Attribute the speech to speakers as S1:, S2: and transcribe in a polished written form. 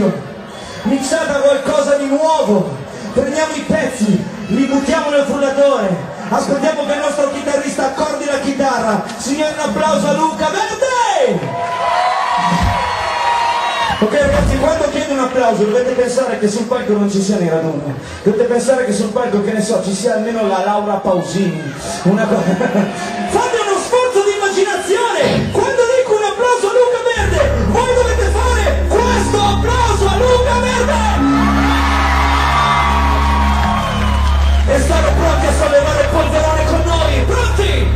S1: vecchio, mixata qualcosa di nuovo, prendiamo i pezzi, li buttiamo nel frullatore, ascoltiamo che il nostro chitarrista accordi la chitarra. Signori, un applauso a Luca Verde! Ok ragazzi, quando chiedo un applauso dovete pensare che sul palco non ci siano i raduni, dovete pensare che sul palco, che ne so, ci sia almeno la Laura Pausini, una cosa. Fate uno sforzo di immaginazione! Quando dico un applauso a Luca Verde, voi dovete fare questo applauso a Luca Verde! E stare pronti a sollevare il polverone con noi, pronti?